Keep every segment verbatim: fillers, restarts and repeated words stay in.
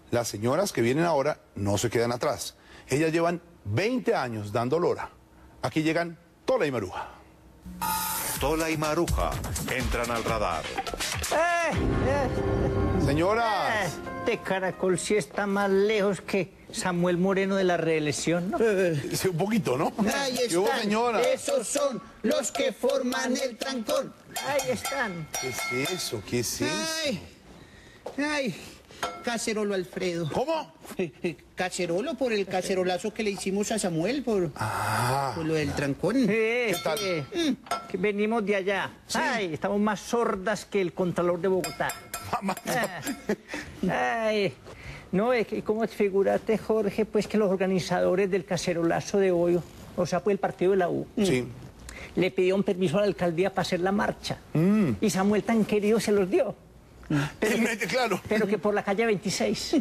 las señoras que vienen ahora no se quedan atrás. Ellas llevan veinte años dando lora. Aquí llegan Tola y Maruja. Tola y Maruja entran al radar. Eh, eh, Señoras. Este Caracol sí está más lejos que Samuel Moreno de la reelección, ¿no? Sí, un poquito, ¿no? Ahí ¿Qué hubo, están, señora? esos son los que forman el trancón. Ahí están. ¿Qué es eso? ¿Qué es eso? Ay, ay, Cacerolo Alfredo. ¿Cómo? Eh, eh, Cacerolo por el cacerolazo que le hicimos a Samuel por, Ah. por lo del trancón. Sí, ¿Qué tal? sí, que venimos de allá. Ay, estamos más sordas que el Contralor de Bogotá. Mamá. Ay, no, es que, ¿cómo te figuraste, Jorge? Pues que los organizadores del cacerolazo de hoy, o sea, pues el partido de la U, Sí. le pidieron permiso a la alcaldía para hacer la marcha. Y Samuel tan querido se los dio. Pero, que, Claro. pero que por la calle veintiséis.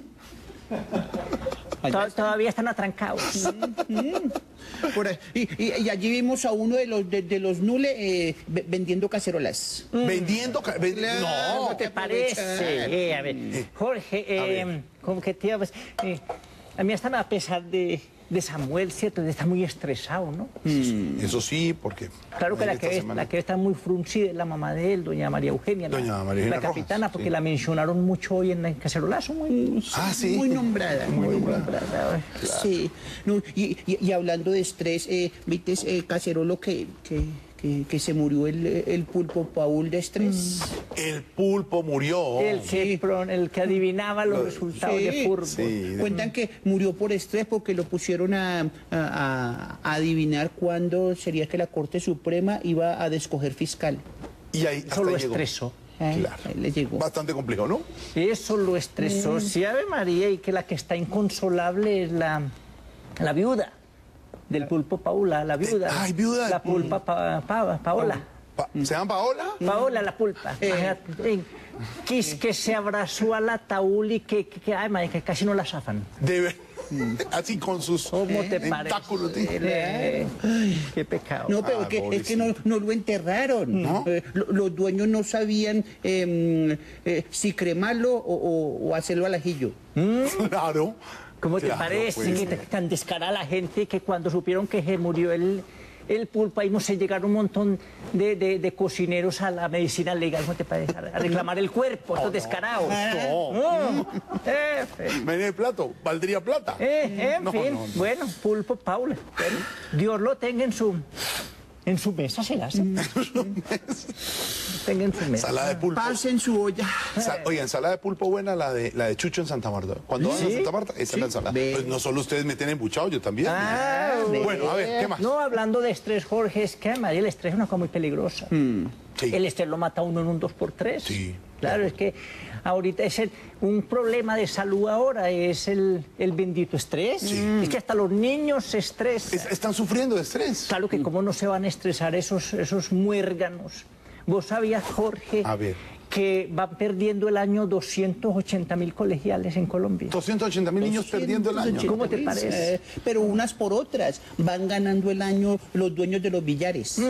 To- todavía están atrancados. Por ahí. Y, y- y allí vimos a uno de los, de, de los Nule eh, ve- vendiendo cacerolas. Vendiendo... ca- ven- Claro. No. ¿Cómo te parece? Eh, a ver, Jorge, eh, A ver. como que te iba a pues, eh, a mí hasta me da pesar de, de Samuel, ¿cierto? De estar muy estresado, ¿no? Eso sí, porque... Claro que la esta que, semana- la que está muy fruncida es la mamá de él, doña María Eugenia. la- Doña María La Eugenia capitana, Rojas, porque sí. la mencionaron mucho hoy en el cacerolazo. Muy, Ah, sí. Muy nombrada. muy nombrada. Sí. No, y, y- y hablando de estrés, eh, ¿viste eh, Cacerolo que, que, que, que se murió el, el pulpo Paul de estrés? El pulpo murió. El que, Sí. pro- el que adivinaba los resultados Sí, de fútbol. sí. Cuentan que murió por estrés porque lo pusieron a, a- a- a adivinar cuándo sería que la Corte Suprema iba a descoger fiscal. Y ahí hasta Eso lo ahí llegó. estresó. ¿eh? Claro. Ahí le llegó. Bastante complejo, ¿no? Eso lo estresó. Sí, Ave María, y que la que está inconsolable es la, la viuda del pulpo Paula, la viuda. ay, viuda del La pulpa pa- pa- Paola. Pa- ¿Se llama Paola? Paola, la pulpa. Eh. Imagínate, eh, que, es que se abrazó al ataúd y que, que, que, ay, madre, que casi no la zafan. De ver- Así con sus ¿Cómo te tentáculos. parece? Eh, Qué pecado. No, pero Ah, que, es que no, no lo enterraron. ¿No? Eh, lo- los dueños no sabían eh, eh, si cremarlo o, o- o hacerlo al ajillo. Claro. ¿Cómo te Claro, parece pues. que te- tan descarada la gente que cuando supieron que se murió el, el pulpo, ahí no se llegaron un montón de, de- de cocineros a la medicina legal, ¿cómo te parece? A reclamar el cuerpo, estos descarados. No. No. Eh, eh, Venía el plato, valdría plata. eh, en No, fin, no, no. bueno, pulpo Paula. Bueno, Dios lo tenga en su, en su mesa, se la hace. Tenga en su mesa. Ensalada de pulpo. Paz en su olla. Sa- Oye, ensalada de pulpo buena, la de, la de Chucho en Santa Marta. Cuando van a Sí. Santa Marta, esa es la ensalada. Ve. Pues no solo ustedes me tienen embuchado, yo también. Ah, Bueno, a ver, ¿qué más? No, hablando de estrés, Jorge, es que María, el estrés es una cosa muy peligrosa. Sí. El estrés lo mata a uno en un dos por tres. Sí. Claro, es que ahorita es el- un problema de salud ahora, es el, el bendito estrés. Es que hasta los niños se estresan. Es- están sufriendo de estrés. Claro que cómo no se van a estresar esos, esos muérganos. ¿Vos sabías, Jorge, A ver. que van perdiendo el año doscientos ochenta mil colegiales en Colombia? doscientos ochenta mil niños perdiendo el año. ¿Cómo te parece? Eh, pero unas por otras van ganando el año los dueños de los billares.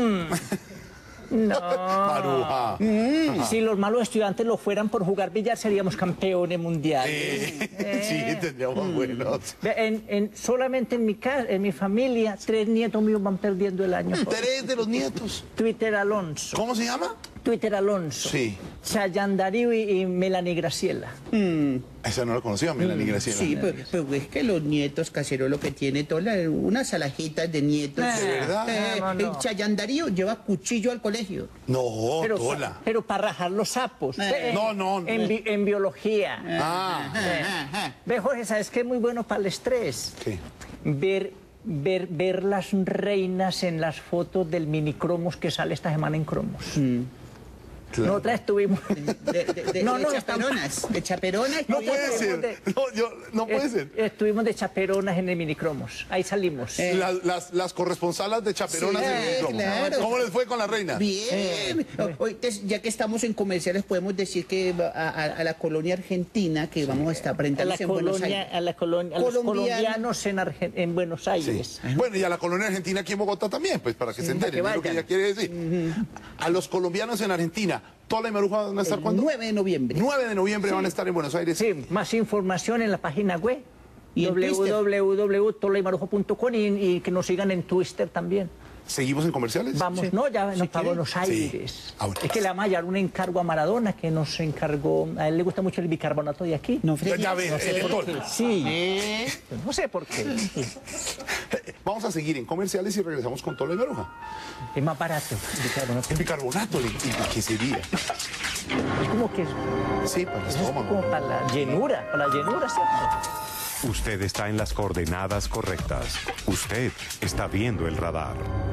No. Maruja. Si los malos estudiantes lo fueran por jugar billar, seríamos campeones mundiales. Eh, sí, tendríamos buenos. Ve, En, en- solamente en mi casa, en mi familia, tres nietos míos van perdiendo el año. Jorge. Tres de los nietos. Twitter Alonso, ¿Cómo se llama? Twitter Alonso, Sí. Chayanne Darío y, y Melanie Graciela. Esa no la conocía, Melanie Graciela. Sí, pero, pero es que los nietos, Cacerolo, que tiene todas las- unas alajitas de nietos. ¿De verdad? Eh, No, no. El Chayanne Darío lleva cuchillo al colegio. No, Pero, Tola. pero para rajar los sapos. Eh, Ve, no, no, En, no. bi- en biología. Ah, Eh, Ve, Jorge, ¿sabes qué es muy bueno para el estrés? sí. Ver, ver, ver las reinas en las fotos del minicromos que sale esta semana en cromos. Claro. Nosotras estuvimos... De, de- de- No, de no, chaperonas. De chaperonas. No y- puede estuvimos ser. de- No, yo, no puede est- ser. Estuvimos de chaperonas en el minicromos. Ahí salimos. Las, las, las corresponsalas de chaperonas Sí, en el micrófono. claro. ¿Cómo les fue con la reina? Bien. Hoy, te- ya que estamos en comerciales, podemos decir que va a, a- a la colonia argentina, que vamos a estar a presentando la en Buenos colonia, Aires. a la colonia, a los Colombiano. colombianos en, Argen- en Buenos Sí. Aires. Bueno, y a la colonia argentina aquí en Bogotá también, pues para que se para enteren, que es lo que vayan. ella quiere decir. A los colombianos en Argentina, Tola y Maruja van a estar El cuándo? nueve de noviembre. nueve de noviembre van a estar en Buenos Aires. Sí, más información en la página web. Y en w w w punto tola y maruja punto com y, y que nos sigan en Twitter también. ¿Seguimos en comerciales? Vamos, Sí. no, ya ¿Sí no, para quiere? Buenos Aires. Ah, bueno. Es que le vamos a hallar un encargo a Maradona que nos encargó. A él le gusta mucho el bicarbonato de aquí. No, Ya, fregues. ya ve, No sé el por botón. qué. Sí, Eh, no sé por qué. Sí. Vamos a seguir en comerciales y regresamos con Tola y Maruja. Es más barato el bicarbonato. El bicarbonato, ¿y y qué sería? Es como que es, Sí, para el es como estómago. para la llenura, para la llenura, ¿cierto? Usted está en las coordenadas correctas. Usted está viendo el radar.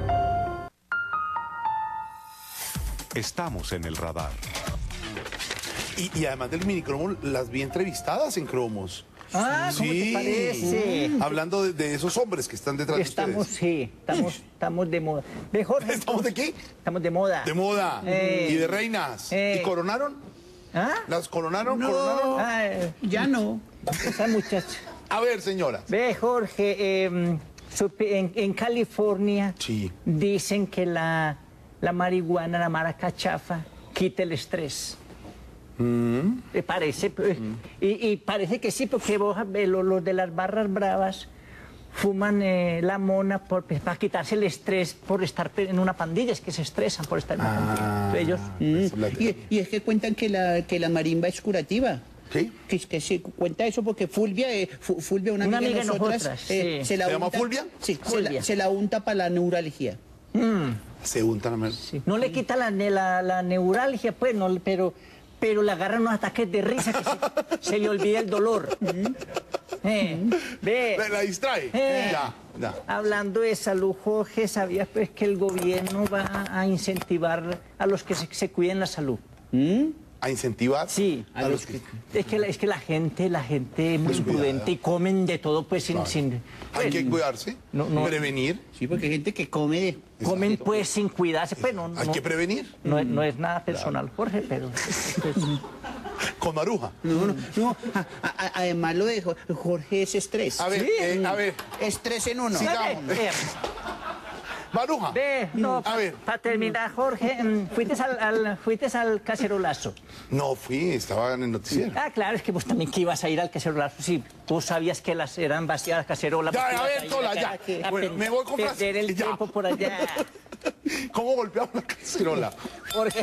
Estamos en el radar. Y, y además del minicromo, las vi entrevistadas en cromos. Ah, ¿cómo te parece? Hablando de, de esos hombres que están detrás Estamos, de ustedes. sí, estamos, estamos de moda. Ve, Jorge, ¿Estamos de qué? estamos de moda. De moda. Eh. Y de reinas. Eh. ¿Y coronaron? ¿Ah? ¿Las coronaron? No. ¿Coronaron? Ah, eh, ya no. esa muchacha. A ver, señora. Ve, Jorge, eh, supe- en, en California Sí. dicen que la, la marihuana, la maracachafa, quita el estrés. ¿Te parece? Pues, y, y parece que sí, porque vos, eh, los, los de las barras bravas fuman eh, la mona por, pues, para quitarse el estrés por estar pe- en una pandilla, es que se estresan por estar en una Ah. pandilla. Ellos, Mm, La- Y, y es que cuentan que la, que la marimba es curativa. ¿Sí? Que, que se cuenta eso porque Fulvia, eh, Fu- Fulvia una, Una amiga de amiga de nosotras, nosotras, eh, sí. se, la ¿Se llama unta- Fulvia? Sí, se Fulvia. la, se la unta para la neuralgia. Se untan a ver. sí. No le quita la, ne- la, la neuralgia, pues, no, pero, pero le agarran unos ataques de risa que se, se le olvida el dolor. Eh, ve. La, la distrae. Eh. Ya, ya. Hablando de salud, Jorge, ¿sabías pues que el gobierno va a incentivar a los que se, se cuiden la salud? A incentivar Sí. a los que... Es que, la- es que la gente, la gente es muy Descuidada. prudente y comen de todo pues sin... sin Hay pues, que cuidarse, No, no. prevenir. Sí, porque hay gente que come de... comen pues sin cuidarse, pues no, Hay no- que prevenir. no, es- no es nada personal, Jorge, pero... pues, Con Maruja. No, no, no. A- a- además lo de Jo- Jorge es estrés. A ver, Sí. eh, a ver. Estrés en uno. Sigamos. Ve, Maruja. ve, no, A ver. para terminar, Jorge, mm, fuiste al, al- fuiste al cacerolazo. No fui, estaba en el noticiero. Ah, claro, es que vos también que ibas a ir al cacerolazo. Sí, tú sabías que las eran vacías las cacerolas. Ya, pues, a ibas ver, ir Tola, acá ya. a Bueno, per- me voy con frase perder el y ya. tiempo por allá. ¿Cómo golpeamos la cacerola? Jorge,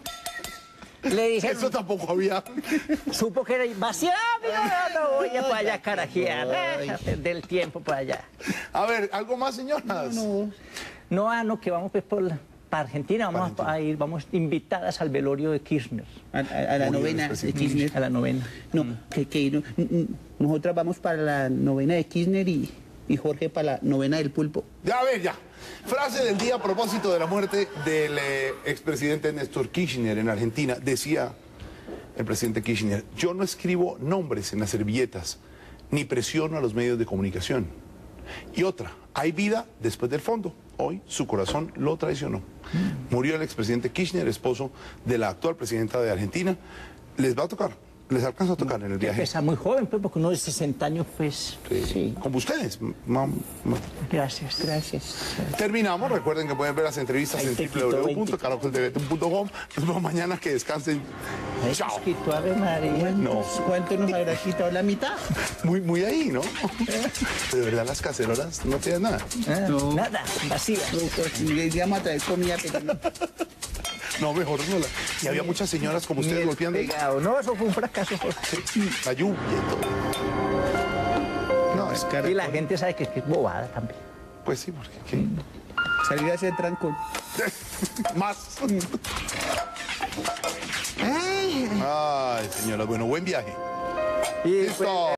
le dijeron, Eso tampoco había. supo que era vacía. No, no, voy a para allá a carajear. eh, a perder el tiempo por allá. A ver, ¿algo más, señoras? No, ah, no, que vamos pues por la- para Argentina, vamos Para a, a ir, vamos invitadas al velorio de Kirchner, A, a- a la Muy bien, novena de presidente. Kirchner. a la novena. No, que, que no- n- n- nosotras vamos para la novena de Kirchner y, y Jorge para la novena del pulpo. Ya, a ver, ya. Frase del día a propósito de la muerte del eh, expresidente Néstor Kirchner en Argentina. Decía el presidente Kirchner, yo no escribo nombres en las servilletas, ni presiono a los medios de comunicación. Y otra, hay vida después del fondo. Hoy su corazón lo traicionó. Murió el expresidente Kirchner, esposo de la actual presidenta de Argentina. Les va a tocar, les alcanza a tocar en el viaje. Está muy joven, pues, porque uno de sesenta años, pues. Sí. Como ustedes. ma- ma- Gracias. Gracias. Terminamos. Recuerden que pueden ver las entrevistas en Ahí te w w w quito punto caracol t v punto com. Nos vemos mañana. Que descansen. Ay, Chao. Cosquito, Ave María. No. ¿Cuánto nos habrá quitado la mitad? Muy, muy ahí, ¿no? Pero de verdad las cacerolas no tienen nada. Ah, No. Nada, vacía. Le íbamos a traer comida, pero no. No, mejor no. la- Y había muchas señoras como ustedes Bien golpeando. pegado. No, eso fue un fracaso, Jorge. La lluvia y todo. No, es Y la gente sabe que es, que es bobada también. Pues sí, porque ¿qué? Salir a hacer trancón. Más. Ay, señora, bueno, buen viaje. Y Listo.